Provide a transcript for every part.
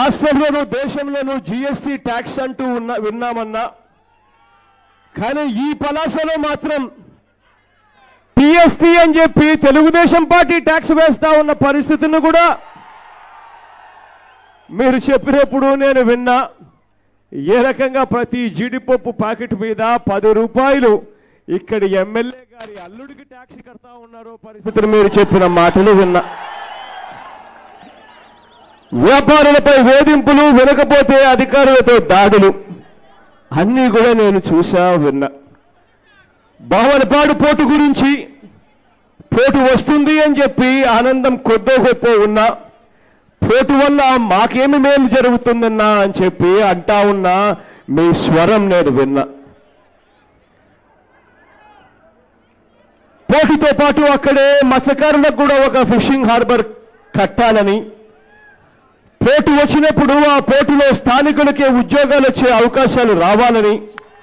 రాష్ట్రంలోనూ దేశంలోనూ GST tax అంటూ విన్నామన్నా, కానీ ఈ పలాసలో మాత్రం టీఎస్టీ అని చెప్పి తెలుగుదేశం పార్టీ ట్యాక్స్ వేస్తా ఉన్న పరిస్థితిని కూడా మీరు చెప్పినప్పుడు నేను విన్నా. ఏ రకంగా ప్రతి జీడిపప్పు ప్యాకెట్ మీద 10 రూపాయలు ఇక్కడి ఎమ్మెల్యే గారి అల్లుడికి ట్యాక్స్ కడతా ఉన్నారో పరిస్థితిని మీరు చెప్పిన మాటలు విన్నా. వ్యాపారులపై వేధింపులు, వినకపోతే అధికారులతో దాడులు అన్నీ కూడా నేను చూసా, విన్నా. బావనపాడు పోర్టు గురించి పోర్టు వస్తుంది అని చెప్పి ఆనందం కొద్దో గొప్ప ఉన్నా, పోర్టు వల్ల మాకేమి మేలు జరుగుతుందన్నా అని చెప్పి అంటా ఉన్నా మీ స్వరం నేను విన్నా. పోర్టుతో పాటు అక్కడే మత్స్యకారులకు కూడా ఒక ఫిషింగ్ హార్బర్ కట్టాలని, పోర్టు వచ్చినప్పుడు ఆ పోర్టులో స్థానికులకే ఉద్యోగాలు వచ్చే అవకాశాలు రావాలని,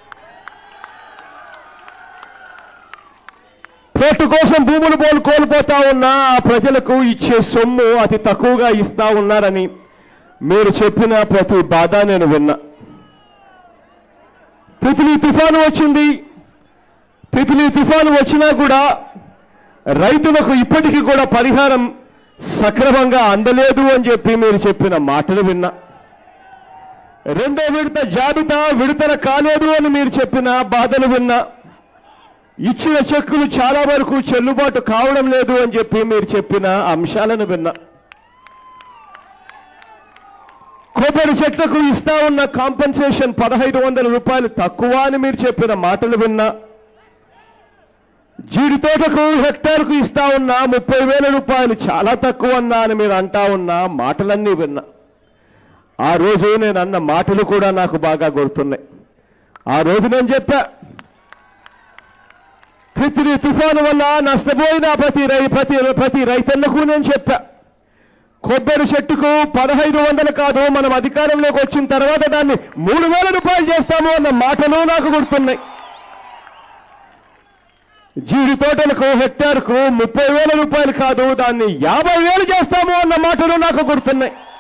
పోర్టు కోసం భూములు కోల్పోతా ఉన్నా ఆ ప్రజలకు ఇచ్చే సొమ్ము అతి తక్కువగా ఇస్తా ఉన్నారని మీరు చెప్పిన ప్రతి బాధ నేను విన్నా. తిత్లీ తుఫాను వచ్చింది. తిత్లీ తుఫాను వచ్చినా కూడా రైతులకు ఇప్పటికీ కూడా పరిహారం సక్రమంగా అందలేదు అని చెప్పి మీరు చెప్పిన మాటలు విన్నా. రెండో విడత జాబితా విడుదల కాలేదు అని మీరు చెప్పిన బాధలు విన్నా. ఇచ్చిన చెక్కులు చాలా వరకు చెల్లుబాటు కావడం లేదు అని చెప్పి మీరు చెప్పిన అంశాలను విన్నా. కొబ్బరి చెట్లకు ఇస్తా ఉన్న కాంపెన్సేషన్ 1500 రూపాయలు తక్కువ అని మీరు చెప్పిన మాటలు విన్నా. జీడి తోటకు హెక్టార్కు ఇస్తా ఉన్న 30,000 రూపాయలు చాలా తక్కువ అన్నా అని మీరు అంటా ఉన్న మాటలన్నీ విన్నా. ఆ రోజు నేను అన్న మాటలు కూడా నాకు బాగా గుర్తున్నాయి. ఆ రోజు నేను చెప్పా, తిత్లీ తుఫాను వల్ల నష్టపోయిన ప్రతి రైతన్నకు నేను చెప్పా, కొబ్బరి చెట్టుకు 1500 కాదు, మనం అధికారంలోకి వచ్చిన తర్వాత దాన్ని 3,000 రూపాయలు చేస్తాము అన్న మాటలు నాకు గుర్తున్నాయి. జీడి తోటలకు హెక్టార్కు 30,000 రూపాయలు కాదు, దాన్ని 50,000 చేస్తాము అన్న మాటలు నాకు గుర్తున్నాయి.